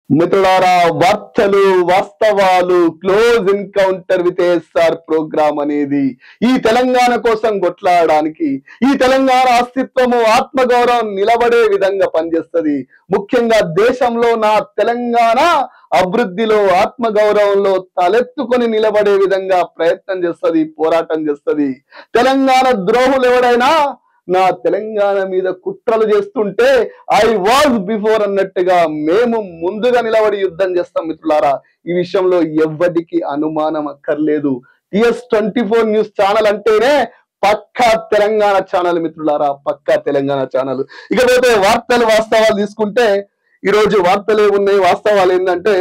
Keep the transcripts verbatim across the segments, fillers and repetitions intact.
మిత్రులారా, వార్తలు వాస్తవాలు close encounter with SR program అనేది ఈ తెలంగాణ కోసం కొట్లాడడానికి, ఈ తెలంగాణ అస్తిత్వము ఆత్మగౌరవం నిలబడే విధంగా పనిచేస్తుంది. ముఖ్యంగా దేశంలో నా తెలంగాణ అభివృద్ధిలో ఆత్మగౌరవంలో తలెత్తుకొని నిలబడే విధంగా ప్రయత్నం చేస్తుంది, పోరాటం చేస్తుంది. తెలంగాణ ద్రోహులు ఎవరైనా నా తెలంగాణ మీద కుట్రలు చేస్తుంటే ఐ వాజ్ బిఫోర్ అన్నట్టుగా మేము ముందుగా నిలబడి యుద్ధం చేస్తాం. మిత్రులారా, ఈ విషయంలో ఎవ్వరికి అనుమానం అక్కర్లేదు. TS twenty four news channel అంటేనే పక్కా తెలంగాణ ఛానల్ మిత్రులారా, పక్కా తెలంగాణ ఛానల్. ఇకపోతే వార్తలు వాస్తవాలు తీసుకుంటే ఈ రోజు వార్తలు ఏమున్నాయి, వాస్తవాలు ఏంటంటే,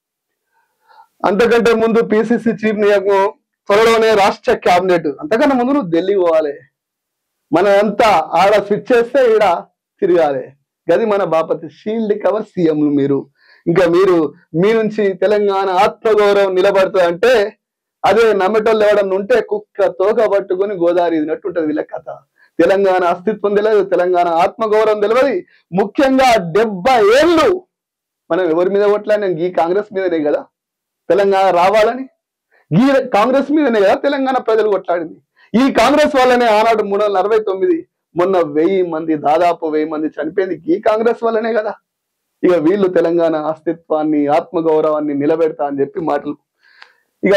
అంతకంటే ముందు పిసిసి చీఫ్ నియోగం, త్వరలోనే రాష్ట్ర క్యాబినెట్. అంతకన్నా ముందు నువ్వు ఢిల్లీ పోవాలి, మన అంతా ఆడ స్విచ్ చేస్తే ఈడ తిరగాలి. గది మన బాపతి. షీల్డ్ కవర్ సీఎంలు మీరు. ఇంకా మీరు మీ నుంచి తెలంగాణ ఆత్మగౌరవం నిలబడుతుంది అంటే అదే నమ్మటోళ్ళు ఎవడన్నా ఉంటే కుక్క తోక పట్టుకొని గోదావరి ఇదినట్టు ఉంటుంది వీళ్ళ కథ. తెలంగాణ అస్తిత్వం తెలియదు, తెలంగాణ ఆత్మగౌరవం తెలియదు. ముఖ్యంగా డెబ్బై ఏళ్ళు మనం ఎవరి మీద కొట్లాడినాం? ఈ కాంగ్రెస్ మీదనే కదా తెలంగాణ రావాలని, ఈ కాంగ్రెస్ మీదనే కదా తెలంగాణ ప్రజలు కొట్లాడింది. ఈ కాంగ్రెస్ వల్లనే ఆనాడు మూడు వందల అరవై తొమ్మిది మొన్న వెయ్యి మంది దాదాపు వెయ్యి మంది చనిపోయింది ఈ కాంగ్రెస్ వల్లనే కదా. ఇక వీళ్ళు తెలంగాణ అస్తిత్వాన్ని ఆత్మగౌరవాన్ని నిలబెడతా అని చెప్పి మాటలు. ఇక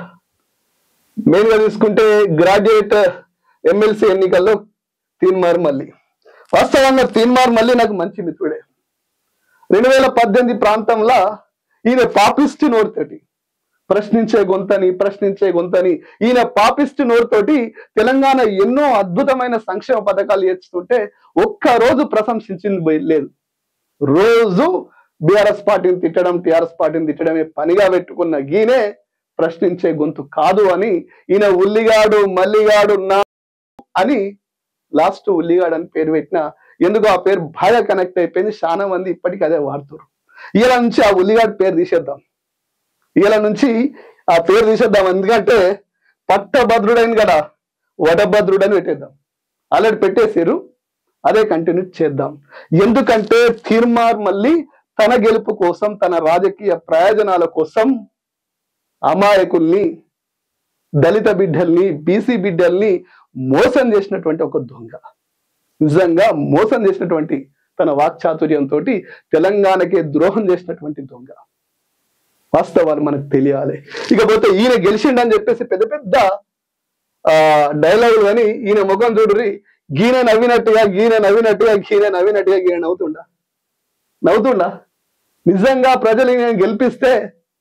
మెయిన్ గా తీసుకుంటే గ్రాడ్యుయేట్ ఎమ్మెల్సీ ఎన్నికల్లో తీన్మార్ మల్లి. వాస్తవంగా తీన్మార్ మల్లి నాకు మంచి మిత్రుడే. రెండు వేల పద్దెనిమిది ప్రాంతంలో ఈయన పాపిస్ట్ నోరుతోటి ప్రశ్నించే గొంతని ప్రశ్నించే గొంతని ఈయన పాపిస్ట్ నోరుతోటి తెలంగాణ ఎన్నో అద్భుతమైన సంక్షేమ పథకాలు చేస్తుంటే ఒక్క రోజు ప్రశంసించింది లేదు. రోజు బీఆర్ఎస్ పార్టీని తిట్టడం, టిఆర్ఎస్ పార్టీని తిట్టడమే పనిగా పెట్టుకున్న ఈయనే ప్రశ్నించే గొంతు కాదు అని ఈయన ఉల్లిగాడు మల్లిగాడు నా అని లాస్ట్ ఉల్లిగాడు అని పేరు పెట్టిన. ఎందుకు ఆ పేరు బాగా కనెక్ట్ అయిపోయింది, చాలా మంది ఇప్పటికీ అదే వాడుతారు. ఇలా నుంచి ఆ ఉల్లిగాడు పేరు తీసేద్దాం, ఇలా నుంచి ఆ పేరు తీసేద్దాం. ఎందుకంటే పట్టభద్రుడైన కదా వడభద్రుడని పెట్టేద్దాం. ఆల్రెడీ పెట్టేసారు, అదే కంటిన్యూ చేద్దాం. ఎందుకంటే తీన్మార్ మల్లి తన గెలుపు కోసం, తన రాజకీయ ప్రయోజనాల కోసం అమాయకుల్ని, దళిత బిడ్డల్ని, బీసీ బిడ్డల్ని మోసం చేసినటువంటి ఒక దొంగ. నిజంగా మోసం చేసినటువంటి, తన వాక్చాతుర్యంతో తెలంగాణకే ద్రోహం చేసినటువంటి దొంగ. వాస్తవాలు మనకు తెలియాలి. ఇకపోతే ఈయన గెలిచిండని చెప్పేసి పెద్ద పెద్ద ఆ డైలాగులు కానీ ఈయన ముఖం చూడురి, గీన నవ్వినట్టుగా గీన నవ్వినట్టుగా గీన నవ్వినట్టుగా గీన నవ్వుతుండా నవ్వుతుండా నిజంగా ప్రజలు ఈయన గెలిపిస్తే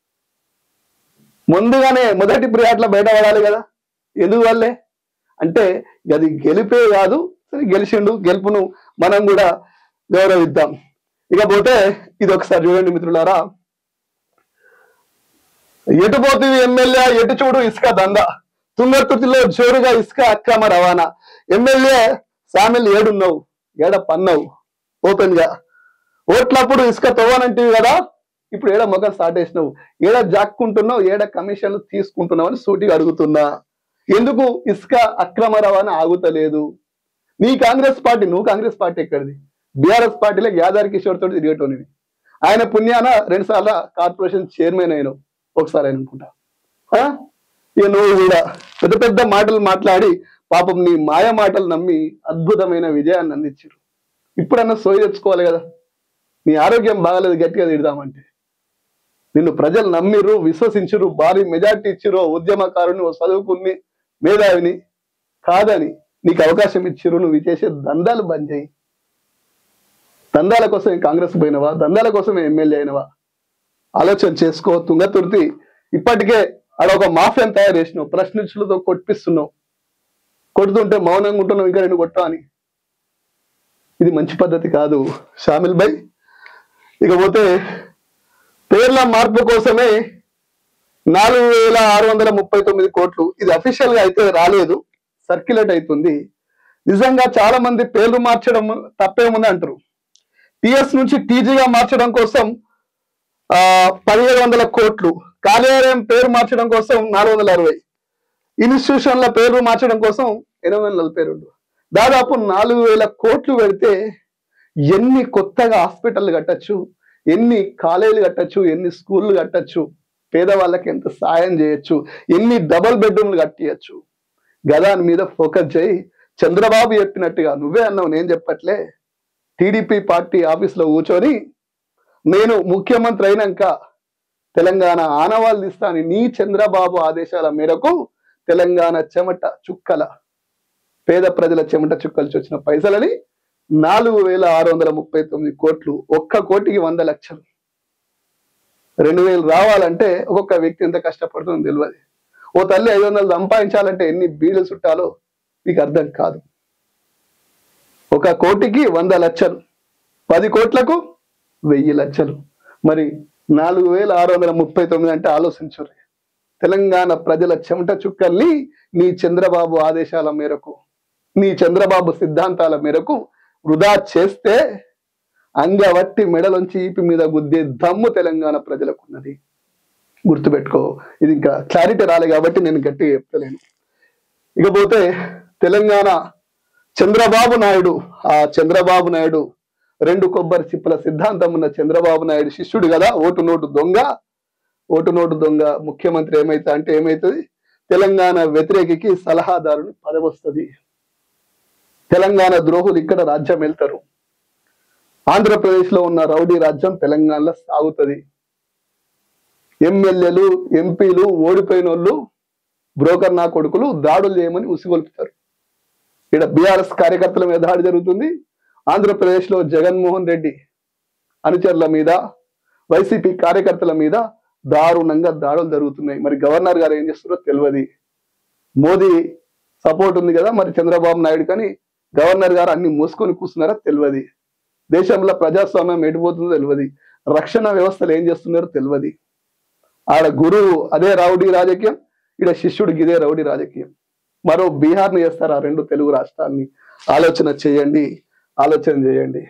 ముందుగానే మొదటి ప్రియాట్ల బయటపడాలి కదా. ఎందుకు వల్లే అంటే అది గెలిపే కాదు, సరే గెలిచిండు, గెలుపును మనం కూడా గౌరవిద్దాం. ఇకపోతే ఇది ఒకసారి చూడండి మిత్రులారా. ఎటు పోతుంది ఎమ్మెల్యే, ఎటు చూడు ఇసుక దందా, తుంగతుర్తిలో జోరుగా ఇసుక అక్రమ రవాణా. ఎమ్మెల్యే సామెల్ ఏడున్నావు, ఏడ పన్నావు ఓపెన్ గా. ఓట్లప్పుడు ఇసుక తవ్వనంటివి కదా, ఇప్పుడు ఏడ మొగం స్టార్ట్ చేసినావు, ఏడ జాక్కుంటున్నావు, ఏడ కమిషన్లు తీసుకుంటున్నావు అని సూటిగా అడుగుతున్నా. ఎందుకు ఇసుక అక్రమ రవాణా ఆగుతలేదు? నీ కాంగ్రెస్ పార్టీ, నువ్వు కాంగ్రెస్ పార్టీ ఎక్కడిది? బీఆర్ఎస్ పార్టీలో యాదాద్రి కిషోర్ తోటి తిరిగేటోనివి. ఆయన పుణ్యాన రెండు సార్లు కార్పొరేషన్ చైర్మన్ అయినావు, ఒకసారి ఆయన అనుకుంటా. ఇక నువ్వు కూడా పెద్ద పెద్ద మాటలు మాట్లాడి పాపం నీ మాయ మాటలు నమ్మి అద్భుతమైన విజయాన్ని అందించారు. ఇప్పుడన్నా సోయి తెచ్చుకోవాలి కదా. నీ ఆరోగ్యం బాగాలేదు, గట్టిగా తిడదామంటే నిన్ను ప్రజలు నమ్మిర్రు, విశ్వసించరు, భారీ మెజార్టీ ఇచ్చిర్రు. ఉద్యమకారుని, చదువుకుని మేధావిని కాదని నీకు అవకాశం ఇచ్చిర్రు. నువ్వు చేసే దందాలు బంద్ చేయి. దందాల కోసం కాంగ్రెస్ పోయినవా? దందాల కోసమే ఎమ్మెల్యే అయినవా? ఆలోచన చేసుకో. తుంగతుర్తి ఇప్పటికే ఆడ ఒక మాఫియాను తయారు చేసినావు, ప్రశ్నించులతో కొట్టిస్తున్నావు. కొడుతుంటే మౌనంగా ఉంటున్నావు, ఇంకా రెండు కొట్టా అని. ఇది మంచి పద్ధతి కాదు షామిల్ భాయ్. ఇకపోతే పేర్ల మార్పు కోసమే నాలుగు వేల ఆరు వందల ముప్పై తొమ్మిది కోట్లు ఇది అఫీషియల్ గా అయితే రాలేదు, సర్క్యులేట్ అవుతుంది. నిజంగా చాలా మంది పేర్లు మార్చడం తప్పేముంది అంటారు. టిఎస్ నుంచి టీజీగా మార్చడం కోసం ఆ పదిహేడు వందల కోట్లు, కార్యాలయం పేరు మార్చడం కోసం నాలుగు వందల అరవై, ఇన్స్టిట్యూషన్ల పేరు మార్చడం కోసం ఎనిమిది వందల నలభై రెండు, దాదాపు నాలుగు వేల కోట్లు పెడితే ఎన్ని కొత్తగా హాస్పిటల్ కట్టచ్చు, ఎన్ని కాలేజీలు కట్టచ్చు, ఎన్ని స్కూళ్ళు కట్టచ్చు, పేదవాళ్ళకి ఎంత సాయం చేయొచ్చు, ఎన్ని డబల్ బెడ్రూమ్లు కట్టియచ్చు, గదాని మీద ఫోకస్ చేయి. చంద్రబాబు చెప్పినట్టుగా, నువ్వే అన్నావు, నేను చెప్పట్లే, టీడీపీ పార్టీ ఆఫీస్లో కూర్చొని నేను ముఖ్యమంత్రి అయినాక తెలంగాణ ఆనవాళ్ళు తీస్తాను, నీ చంద్రబాబు ఆదేశాల మేరకు తెలంగాణ చెమట చుక్కల పేద ప్రజల చెమట చుక్కలు వచ్చిన పైసలని నాలుగు వేల ఆరు వందల ముప్పై తొమ్మిది కోట్లు, ఒక్క కోటికి వంద లక్షలు, రెండు వేలు రావాలంటే ఒక్కొక్క వ్యక్తి ఎంత కష్టపడుతుందో తెలియదు. ఓ తల్లి ఐదు వందలు సంపాదించాలంటే ఎన్ని బీళ్ళు చుట్టాలో మీకు అర్థం కాదు. ఒక కోటికి వంద లక్షలు, పది కోట్లకు వెయ్యి లక్షలు, మరి నాలుగు వేల ఆరు వందల ముప్పై తొమ్మిది అంటే ఆలోచించుర్రి. తెలంగాణ ప్రజల చెమట చుక్కల్ని నీ చంద్రబాబు ఆదేశాల మేరకు, నీ చంద్రబాబు సిద్ధాంతాల మేరకు వృధా చేస్తే అంగవట్టి మెడలోంచి ఈపి మీద గుద్దే దమ్ము తెలంగాణ ప్రజలకు ఉన్నది. గుర్తుపెట్టుకో. ఇది ఇంకా క్లారిటీ రాలే కాబట్టి నేను గట్టిగా చెప్తలేను. ఇకపోతే తెలంగాణ చంద్రబాబు నాయుడు, ఆ చంద్రబాబు నాయుడు రెండు కొబ్బరి చిప్పల సిద్ధాంతం ఉన్న చంద్రబాబు నాయుడు శిష్యుడు కదా, ఓటు నోటు దొంగ. ఓటు నోటు దొంగ ముఖ్యమంత్రి ఏమైతే అంటే ఏమైతుంది, తెలంగాణ వ్యతిరేకికి సలహాదారుని పదవి వస్తుంది. తెలంగాణ ద్రోహులు ఇక్కడ రాజ్యం వెళ్తారు. ఆంధ్రప్రదేశ్ లో ఉన్న రౌడీ రాజ్యం తెలంగాణలో సాగుతుంది. ఎమ్మెల్యేలు, ఎంపీలు, ఓడిపోయిన వాళ్ళు, బ్రోకర్ నా కొడుకులు దాడులు చేయమని ఉసిగొల్పుతారు. ఇక్కడ బీఆర్ఎస్ కార్యకర్తల మీద దాడి జరుగుతుంది. ఆంధ్రప్రదేశ్ లో జగన్మోహన్ రెడ్డి అనుచరుల మీద, వైసీపీ కార్యకర్తల మీద దారుణంగా దాడులు జరుగుతున్నాయి. మరి గవర్నర్ గారు ఏం చేస్తున్నారో తెలియదు. మోదీ సపోర్ట్ ఉంది కదా మరి చంద్రబాబు నాయుడు, కానీ గవర్నర్ గారు అన్ని మూసుకొని కూర్చున్నారో తెలియదు. దేశంలో ప్రజాస్వామ్యం ఎటుపోతుందో తెలియదు. రక్షణ వ్యవస్థలు ఏం చేస్తున్నారో తెలియదు. ఆడ గురువు అదే రౌడీ రాజకీయం, ఇక్కడ శిష్యుడికి ఇదే రౌడీ రాజకీయం. మరో బీహార్ని చేస్తారు ఆ రెండు తెలుగు రాష్ట్రాన్ని. ఆలోచన చేయండి, ఆలోచన చేయండి.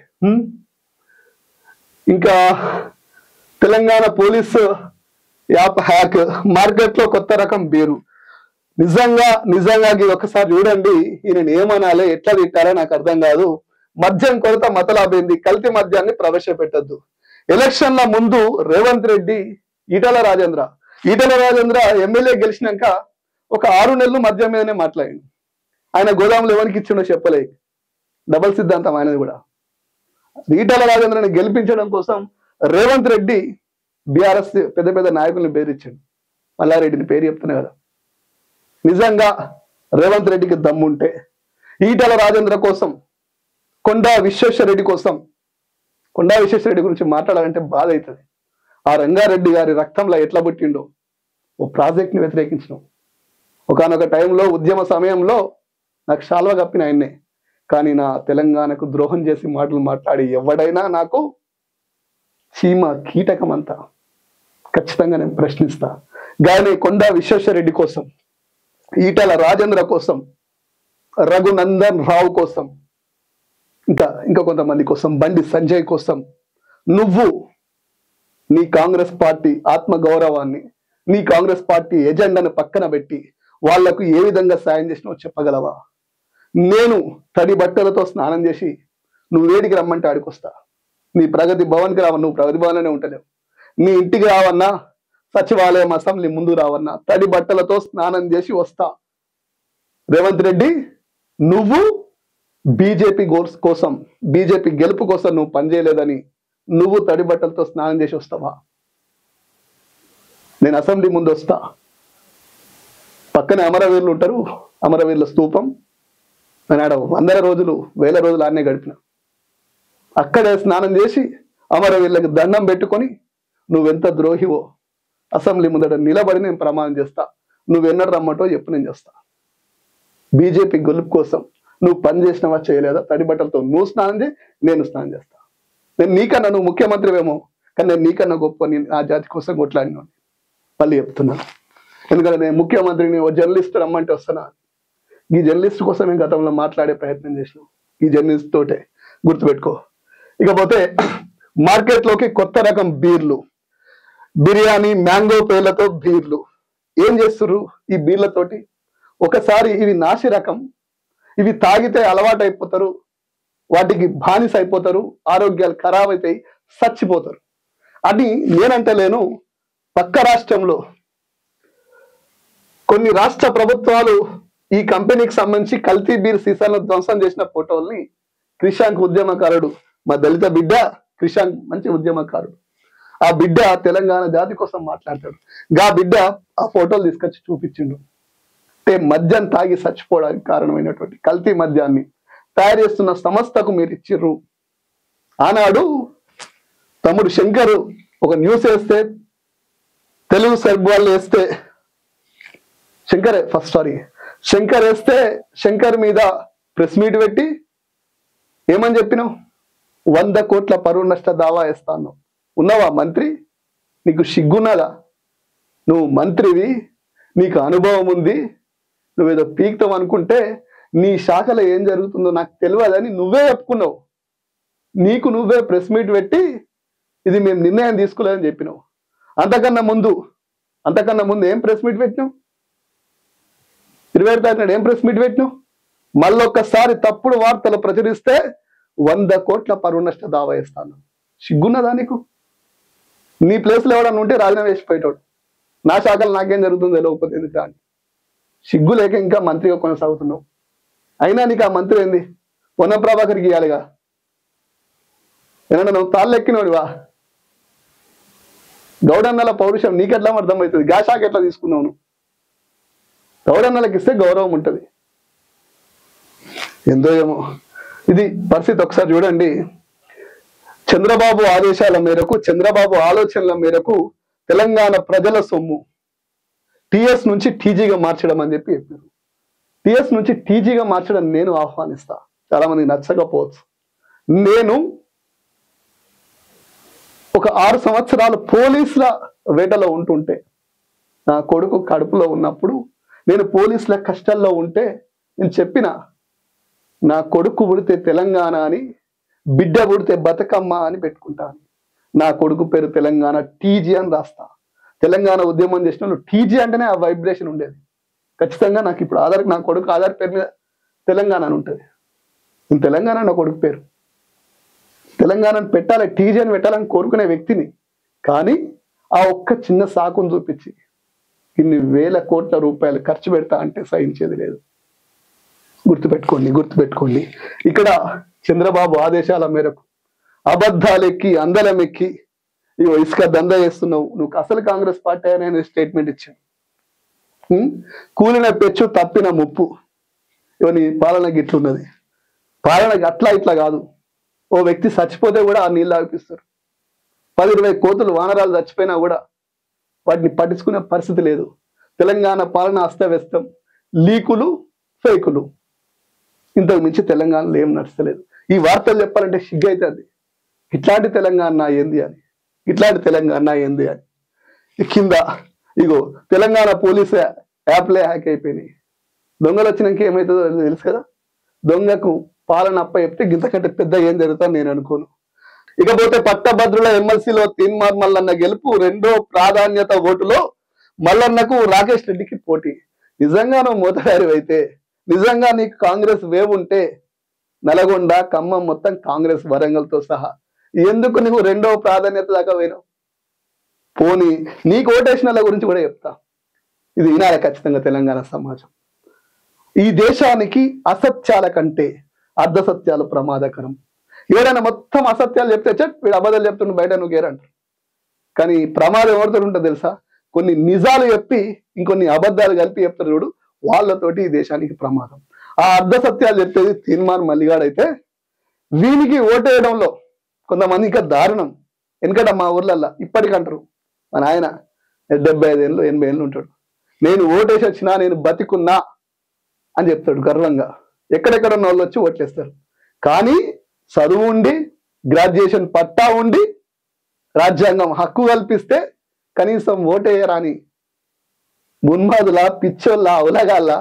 ఇంకా Telangana police app hack, market లో కొత్త రకం బీరు. నిజంగా నిజంగా ఇది ఒకసారి చూడండి. ఈయన ఏమనాలి, ఎట్లా తిట్టారో నాకు అర్థం కాదు. మద్యం కొరత మతలాబైంది, కల్తీ మద్యాన్ని ప్రవేశపెట్టద్దు. ఎలక్షన్ల ముందు రేవంత్ రెడ్డి ఈటల రాజేంద్ర ఈటల రాజేంద్ర ఎమ్మెల్యే గెలిచినాక ఒక ఆరు నెలలు మద్యం మీదనే మాట్లాడింది. ఆయన గోదాములు ఎవరికి ఇచ్చిండో చెప్పలే. డబల్ సిద్ధాంతం ఆయనది కూడా. ఈటల రాజేంద్రని గెలిపించడం కోసం రేవంత్ రెడ్డి బీఆర్ఎస్ పెద్ద పెద్ద నాయకుల్ని బెదిరించాడు. మల్లారెడ్డిని పేరు చెప్తున్నా కదా. నిజంగా రేవంత్ రెడ్డికి దమ్ముంటే ఈటల రాజేంద్ర కోసం, కొండా విశ్వేశ్వరరెడ్డి కోసం, కొండా విశ్వేశ్వరరెడ్డి గురించి మాట్లాడాలంటే బాధ అవుతుంది. ఆ రంగారెడ్డి గారి రక్తంలో ఎట్లా పుట్టిండో, ఓ ప్రాజెక్ట్ని వ్యతిరేకించడం. ఒకనొక టైంలో ఉద్యమ సమయంలో నాకు శాల్వ కప్పిన ఆయన్నే, కానీ నా తెలంగాణకు ద్రోహం చేసి మాటలు మాట్లాడి ఎవడైనా నాకు చీమ కీటకం అంతా ఖచ్చితంగా నేను ప్రశ్నిస్తా. కానీ కొండా విశ్వేశ్వరరెడ్డి కోసం, ఈటల రాజేంద్ర కోసం, రఘునందన్ రావు కోసం, ఇంకా ఇంకా కొంతమంది కోసం, బండి సంజయ్ కోసం నువ్వు నీ కాంగ్రెస్ పార్టీ ఆత్మ గౌరవాన్ని, నీ కాంగ్రెస్ పార్టీ ఎజెండాను పక్కన పెట్టి వాళ్లకు ఏ విధంగా సాయం చేసినావో చెప్పగలవా? నేను తడి బట్టలతో స్నానం చేసి నువ్వు వేడికి రమ్మంటే ఆడికొస్తా. నీ ప్రగతి భవన్కి రావన్నా, నువ్వు ప్రగతి భవన్లోనే ఉంటలేవు. నీ ఇంటికి రావన్నా, సచివాలయం అసెంబ్లీ ముందు రావన్నా, తడి బట్టలతో స్నానం చేసి వస్తా. రేవంత్ రెడ్డి, నువ్వు బీజేపీ గోల్స్ కోసం, బీజేపీ గెలుపు కోసం నువ్వు పనిచేయలేదని నువ్వు తడి బట్టలతో స్నానం చేసి వస్తావా? నేను అసెంబ్లీ ముందు వస్తా. పక్కనే అమరవీరులు ఉంటారు, అమరవీరుల స్తూపం. నేను ఆడ వందల రోజులు వేల రోజులు ఆడనే గడిపిన. అక్కడే స్నానం చేసి అమరవీరులకు దండం పెట్టుకొని నువ్వెంత ద్రోహివో అసెంబ్లీ ముందట నిలబడి నేను ప్రమాణం చేస్తా. నువ్వెన్నడు రమ్మంటో చెప్పు, నేను చేస్తా. బీజేపీ గెలుపు కోసం నువ్వు పని చేసినవా చేయలేదా? తడి బట్టలతో నువ్వు స్నానం చేయి, నేను స్నానం చేస్తా. నేను నీకన్నా, నువ్వు ముఖ్యమంత్రివేమో కానీ నేను నీకన్నా గొప్ప, నేను ఆ జాతి కోసం కొట్లాడినా. మళ్ళీ చెప్తున్నాను, ఎందుకంటే నేను ముఖ్యమంత్రిని ఓ జర్నలిస్ట్ రమ్మంటే వస్తున్నా. ఈ జర్నలిస్ట్ కోసం నేను గతంలో మాట్లాడే ప్రయత్నం చేసినాం. ఈ జర్నలిస్ట్ తోటే, గుర్తుపెట్టుకో. ఇకపోతే మార్కెట్లోకి కొత్త రకం బీర్లు, బిర్యానీ, మ్యాంగో పేర్లతో బీర్లు. ఏం చేస్తుర్రు ఈ బీర్లతోటి? ఒకసారి ఇవి నాసి రకం, ఇవి తాగితే అలవాటు అయిపోతారు, వాటికి బానిస అయిపోతారు, ఆరోగ్యాలు ఖరాబ్ అవుతాయి, చచ్చిపోతారు. అని నేనంటలేను. పక్క రాష్ట్రంలో కొన్ని రాష్ట్ర ప్రభుత్వాలు ఈ కంపెనీకి సంబంధించి కల్తీ బీర్ సీసాలను ధ్వంసం చేసిన ఫోటోల్ని క్రిషాంక్ ఉద్యమకారుడు, మా దళిత బిడ్డ క్రిషాంక్ మంచి ఉద్యమకారుడు, ఆ బిడ్డ తెలంగాణ జాతి కోసం మాట్లాడతాడు. గా బిడ్డ ఆ ఫోటోలు తీసుకొచ్చి చూపించిండు. అంటే మద్యం తాగి చచ్చిపోవడానికి కారణమైనటువంటి కల్తీ మద్యాన్ని తయారు చేస్తున్న సంస్థకు మీరు ఇచ్చిర్రు. ఆనాడు తమ్ముడు శంకర్ ఒక న్యూస్ వేస్తే, తెలుగు సర్బ్ వాళ్ళు వేస్తే, శంకర్ ఫస్ట్ సారీ శంకర్ వేస్తే శంకర్ మీద ప్రెస్ మీట్ పెట్టి ఏమని చెప్పినావు? వంద కోట్ల పరువు నష్ట దావా వేస్తాను. ఉన్నావా మంత్రి? నీకు సిగ్గున్నదా? నువ్వు మంత్రివి, నీకు అనుభవం ఉంది, నువ్వేదో పీక్తావు అనుకుంటే నీ శాఖలో ఏం జరుగుతుందో నాకు తెలియదని నువ్వే చెప్పుకున్నావు. నీకు నువ్వే ప్రెస్ మీట్ పెట్టి ఇది మేము నిర్ణయం తీసుకోలేదని చెప్పినావు. అంతకన్నా ముందు అంతకన్నా ముందు ఏం ప్రెస్ మీట్ పెట్టినావు? ఇరవై ఏడు తారీఖు నాడు ఏం ప్రెస్ మీట్ పెట్టినావు? మళ్ళొక్కసారి తప్పుడు వార్తలు ప్రచురిస్తే వంద కోట్ల పరువు నష్ట దావా వేస్తాను. సిగ్గున్నదా నీకు? నీ ప్లేస్లో ఎవడన్నా ఉంటే రాజీనామా వేసిపోయేటోడు. నా శాఖలు నాకేం జరుగుతుందో తెలియకపోతే ఎందుకు అని సిగ్గు లేక ఇంకా మంత్రిగా కొనసాగుతున్నావు. అయినా నీకు ఆ మంత్రి ఏంది? పొన్నం ప్రభాకర్కి ఇవ్వాలిగా. ఏమన్నా నువ్వు తాళ్ళెక్కినోడివా? గౌడన్నల పౌరుషం నీకెట్లా అర్థమవుతుంది? గా శాఖ ఎట్లా తీసుకున్నావు నువ్వు? గౌడన్నలకు ఇస్తే గౌరవం ఉంటుంది. ఎందో ఏమో ఇది పరిస్థితి. ఒకసారి చూడండి. చంద్రబాబు ఆదేశాల మేరకు, చంద్రబాబు ఆలోచనల మేరకు తెలంగాణ ప్రజల సొమ్ము టిఎస్ నుంచి టీజీగా మార్చడం అని చెప్పి చెప్పారు. టిఎస్ నుంచి టీజీగా మార్చడం నేను ఆహ్వానిస్తా. చాలా మంది నచ్చకపోవచ్చు. నేను ఒక ఆరు సంవత్సరాలు పోలీసుల వేటలో ఉంటుంటే, నా కొడుకు కడుపులో ఉన్నప్పుడు నేను పోలీసుల కష్టాల్లో ఉంటే నేను చెప్పిన, నా కొడుకు పుడితే తెలంగాణ అని, బిడ్డ పుడితే బతుకమ్మ అని పెట్టుకుంటాను. నా కొడుకు పేరు తెలంగాణ టీజీ అని రాస్తా. తెలంగాణ ఉద్యమం చేసిన వాళ్ళు టీజీ అంటేనే ఆ వైబ్రేషన్ ఉండేది. ఖచ్చితంగా నాకు ఇప్పుడు ఆధార్, నా కొడుకు ఆధార్ పేరు మీద తెలంగాణ అని ఉంటుంది. నేను తెలంగాణ నా కొడుకు పేరు తెలంగాణను పెట్టాలి, టీజీ అని పెట్టాలని కోరుకునే వ్యక్తిని. కానీ ఆ ఒక్క చిన్న సాకును చూపించి ఇన్ని వేల కోట్ల రూపాయలు ఖర్చు పెడతా అంటే సహించేది లేదు. గుర్తుపెట్టుకోండి గుర్తుపెట్టుకోండి ఇక్కడ చంద్రబాబు ఆదేశాల మేరకు అబద్ధాలు ఎక్కి అందలం ఎక్కి ఇగో ఇసుక దందా చేస్తున్నావు, నువ్వు అసలు కాంగ్రెస్ పార్టీ అనే స్టేట్మెంట్ ఇచ్చాను. కూలిన పెచ్చు తప్పిన ముప్పు. ఇవ నీ పాలన గిట్లున్నది. పాలన అట్లా ఇట్లా కాదు. ఓ వ్యక్తి చచ్చిపోతే కూడా ఆ నీళ్ళు ఆపిస్తారు. పది ఇరవై కోతులు వానరాలు చచ్చిపోయినా కూడా వాటిని పట్టించుకునే పరిస్థితి లేదు. తెలంగాణ పాలన అస్తవ్యస్తం, లీకులు, ఫేకులు. ఇంతకు మించి తెలంగాణలో ఏం నడుస్తలేదు. ఈ వార్తలు చెప్పాలంటే సిగ్గు అవుతుంది. ఇట్లాంటి తెలంగాణ ఏంది అని, ఇట్లాంటి తెలంగాణ ఏంది అని. కింద ఇగో తెలంగాణ పోలీసు యాప్లే హ్యాక్ అయిపోయినాయి. దొంగలు వచ్చినాక ఏమవుతుందో తెలుసు కదా. దొంగకు పాలన అప్ప చెప్తే గింతకంటే పెద్ద ఏం జరుగుతుందని నేను అనుకోను. ఇకపోతే పట్టభద్రుల ఎమ్మెల్సీలో తీన్మార్ మల్లన్న గెలుపు, రెండో ప్రాధాన్యత ఓటులో మల్లన్నకు రాకేష్ రెడ్డికి పోటీ. నిజంగా నువ్వు మోతగారి అయితే, నిజంగా నీకు కాంగ్రెస్ వేవ్ ఉంటే నల్గొండ, ఖమ్మం మొత్తం కాంగ్రెస్, వరంగల్తో సహా ఎందుకు నువ్వు రెండో ప్రాధాన్యత దాకా పోయినావు? పోనీ నీకు ఓటేసిన వాళ్ళ గురించి కూడా చెప్తా. ఇది వినాలి ఖచ్చితంగా తెలంగాణ సమాజం. ఈ దేశానికి అసత్యాల కంటే అర్ధ సత్యాలు ప్రమాదకరం. ఎవరైనా మొత్తం అసత్యాలు చెప్తే చట్ వీడు అబద్ధాలు చెప్తుండే బయట నువ్వు గేరంటారు. కానీ ప్రమాదం ఎవరితో ఉంటుందో తెలుసా? కొన్ని నిజాలు చెప్పి ఇంకొన్ని అబద్ధాలు కలిపి చెప్తారు చూడు, వాళ్ళతోటి ఈ దేశానికి ప్రమాదం. ఆ అర్ధ సత్యాలు చెప్పేది తీన్మార్ మల్లిగాడైతే వీనికి ఓటేయడంలో కొంతమంది ఇంకా దారుణం. ఎందుకంటే మా ఊర్లల్లా ఇప్పటికంటారు, మా నాయన డెబ్బై ఐదేళ్ళు ఎనభై ఏళ్ళు ఉంటాడు, నేను ఓటేసి వచ్చినా, నేను బతికున్నా అని చెప్తాడు గర్వంగా. ఎక్కడెక్కడ ఉన్న వాళ్ళు వచ్చి ఓట్లేస్తారు. కానీ చదువు ఉండి, గ్రాడ్యుయేషన్ పట్టా ఉండి, రాజ్యాంగం హక్కు కల్పిస్తే కనీసం ఓటేయరాని మున్మాదుల, పిచ్చోళ్ళ, ఉలగాళ్ళ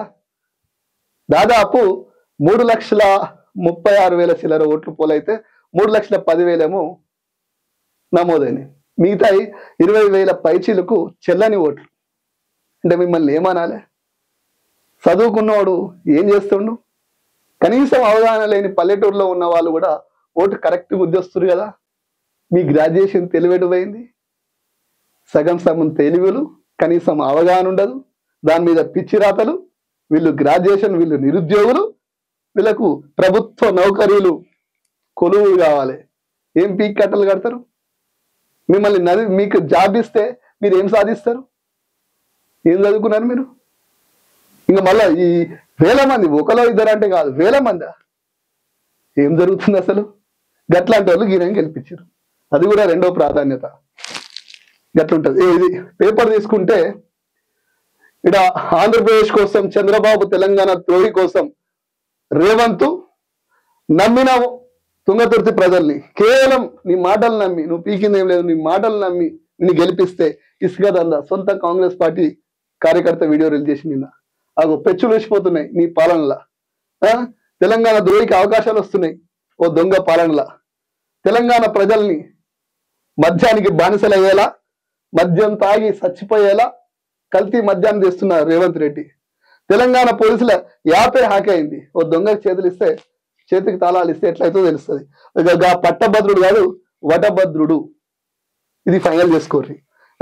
దాదాపు మూడు లక్షల ముప్పై ఆరు వేల చిల్లర ఓట్లు పోలైతే మూడు లక్షల పదివేలేమో నమోదైనవి. మిగతా ఇరవై వేల పైచీలకు చెల్లని ఓట్లు. అంటే మిమ్మల్ని ఏమనాలి? చదువుకున్నవాడు ఏం చేస్తుండు? కనీసం అవగాహన లేని పల్లెటూరులో ఉన్న వాళ్ళు కూడా ఓటు కరెక్ట్గా ఉద్దేస్తున్నారు కదా. మీ గ్రాడ్యుయేషన్ తెలివెటుపోయింది. సగం సగం తెలివిలు, కనీసం అవగాహన ఉండదు. దాని మీద పిచ్చి రాతలు. వీళ్ళు గ్రాడ్యుయేషన్, వీళ్ళు నిరుద్యోగులు, వీళ్ళకు ప్రభుత్వ నౌకరీలు కొలువు కావాలి. ఏం పీక్ కట్టలు కడతారు? మిమ్మల్ని నది మీకు జాబ్ ఇస్తే మీరు ఏం సాధిస్తారు? ఏం చదువుకున్నారు మీరు? ఇంకా మళ్ళా ఈ వేల మంది, ఒకలో ఇద్దరు అంటే కాదు, వేల మంది. ఏం జరుగుతుంది అసలు? గట్లాంటి వాళ్ళు గీనం గెలిపించారు. అది కూడా రెండో ప్రాధాన్యత. గట్లుంటది. ఇది పేపర్ తీసుకుంటే ఇక్కడ ఆంధ్రప్రదేశ్ కోసం చంద్రబాబు, తెలంగాణ ద్రోహి కోసం రేవంత్ నమ్మిన తుంగతుర్తి ప్రజల్ని, కేవలం నీ మాటలు నమ్మి, నువ్వు పీకిందేం లేదు, నీ మాటలు నమ్మి నీ గెలిపిస్తే ఇసుక దందా సొంత కాంగ్రెస్ పార్టీ కార్యకర్త వీడియో రిలీజ్ చేసి నిన్న అగో పెచ్చులు వేసిపోతున్నాయి నీ పాలనలా. తెలంగాణ ద్రోహికి అవకాశాలు వస్తున్నాయి ఓ దొంగ పాలనలా. తెలంగాణ ప్రజల్ని మద్యానికి బానిసలయ్యేలా, మద్యం తాగి చచ్చిపోయేలా కల్తీ మద్యాన్ని తెస్తున్నారు రేవంత్ రెడ్డి. తెలంగాణ పోలీసుల యాపే హ్యాక్ అయింది. ఓ దొంగకి చేతులు ఇస్తే, చేతికి తాళాలు ఇస్తే ఎట్లయితే తెలుస్తుంది. ఇక పట్టభద్రుడు కాదు, వటభద్రుడు. ఇది ఫైనల్ చేసుకోర్రి.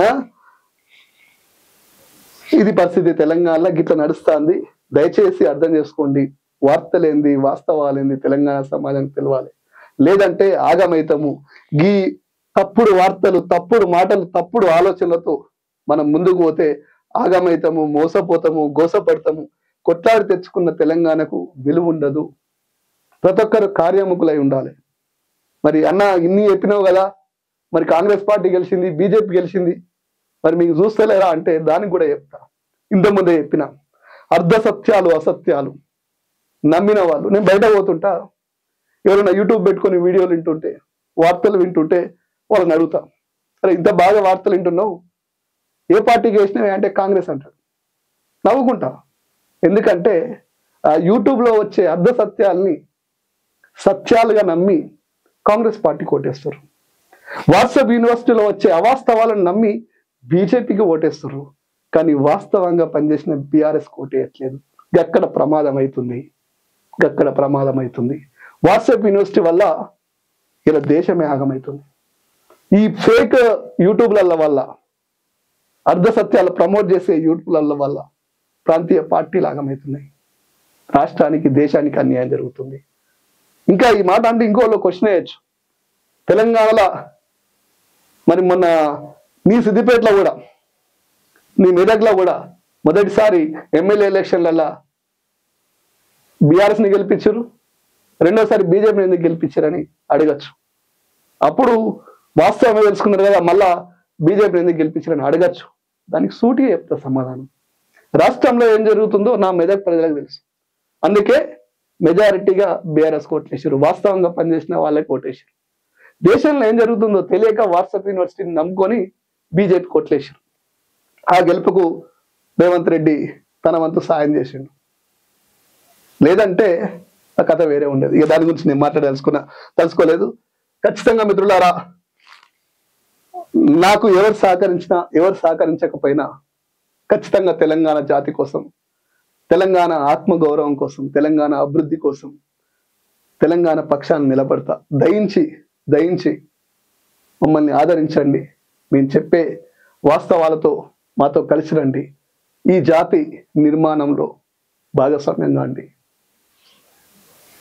ఇది పరిస్థితి తెలంగాణలో గిట్ల నడుస్తుంది. దయచేసి అర్థం చేసుకోండి. వార్తలేంది, వాస్తవాలేంది తెలంగాణ సమాజానికి తెలవాలి. లేదంటే ఆగమైతము. గీ తప్పుడు వార్తలు, తప్పుడు మాటలు, తప్పుడు ఆలోచనలతో మనం ముందుకు పోతే ఆగమైతము, మోసపోతాము, గోసపడతాము. కొట్లాడి తెచ్చుకున్న తెలంగాణకు విలువ ఉండదు. ప్రతి ఒక్కరు కార్యముఖులై ఉండాలి. మరి అన్న ఇన్ని చెప్పినావు కదా, మరి కాంగ్రెస్ పార్టీ గెలిచింది, బీజేపీ గెలిచింది, మరి మీకు చూస్తలేరా అంటే దానికి కూడా చెప్తా. ఇంతకుముందే చెప్పిన అర్ధ సత్యాలు, అసత్యాలు నమ్మిన వాళ్ళు. నేను బయట పోతుంటా, ఎవరైనా యూట్యూబ్ పెట్టుకొని వీడియోలు వింటుంటే, వార్తలు వింటుంటే వాళ్ళని అడుగుతా, అరే ఇంత బాగా వార్తలు వింటున్నావు, ఏ పార్టీకి వేసినావు అంటే కాంగ్రెస్ అంటాడు. నవ్వుకుంటా. ఎందుకంటే ఆ యూట్యూబ్లో వచ్చే అర్ధ సత్యాల్ని సత్యాలుగా నమ్మి కాంగ్రెస్ పార్టీ ఓటేస్తారు. వాట్సాప్ యూనివర్సిటీలో వచ్చే అవాస్తవాలను నమ్మి బీజేపీకి ఓటేస్తారు. కానీ వాస్తవంగా పనిచేసిన బీఆర్ఎస్ ఓటేయట్లేదు. గక్కడ ప్రమాదం అవుతుంది, గక్కడ ప్రమాదం అవుతుంది. వాట్సాప్ యూనివర్సిటీ వల్ల ఇలా దేశమే ఆగమవుతుంది. ఈ ఫేక్ యూట్యూబ్ల వల్ల, అర్ధ సత్యాలు ప్రమోట్ చేసే యూట్యూబ్ల వల్ల ప్రాంతీయ పార్టీలు ఆగమవుతున్నాయి. రాష్ట్రానికి, దేశానికి అన్యాయం జరుగుతుంది. ఇంకా ఈ మాట అంటే ఇంకోళ్ళు క్వశ్చన్ వేయచ్చు. తెలంగాణలో మరి మొన్న నీ సిద్దిపేటలో కూడా, నీ మెదక్లో కూడా మొదటిసారి ఎమ్మెల్యే ఎలక్షన్లలో బీఆర్ఎస్ని గెలిపించారు, రెండోసారి బీజేపీని ఎందుకు గెలిపించారని అడగచ్చు. అప్పుడు వాస్తవమే తెలుసుకున్నారు కదా, మళ్ళా బీజేపీని ఎందుకు గెలిపించారని అడగచ్చు. దానికి సూటిగా చెప్తా సమాధానం. రాష్ట్రంలో ఏం జరుగుతుందో నా మెదక్ ప్రజలకు తెలుసు. అందుకే మెజారిటీగా బీఆర్ఎస్ కోటేశారు, వాస్తవంగా పనిచేసిన వాళ్ళే కోటేశారు. దేశంలో ఏం జరుగుతుందో తెలియక వాట్సాప్ యూనివర్సిటీని నమ్ముకొని బీజేపీ కోట్లేశారు. ఆ గెలుపుకు రేవంత్ రెడ్డి తన వంతు సాయం చేసిండు. లేదంటే ఆ కథ వేరే ఉండేది. ఇక దాని గురించి నేను మాట్లాడదలుచుకున్నా తెలుసుకోలేదు. ఖచ్చితంగా మిత్రులారా, నాకు ఎవరు సహకరించినా ఎవరు సహకరించకపోయినా ఖచ్చితంగా తెలంగాణ జాతి కోసం, తెలంగాణ ఆత్మగౌరవం కోసం, తెలంగాణ అభివృద్ధి కోసం, తెలంగాణ పక్షాన్ని నిలబడతా. దయించి దయించి మమ్మల్ని ఆదరించండి. మేము చెప్పే వాస్తవాలతో మాతో కలిసి రండి. ఈ జాతి నిర్మాణంలో భాగస్వామ్యం కాండి.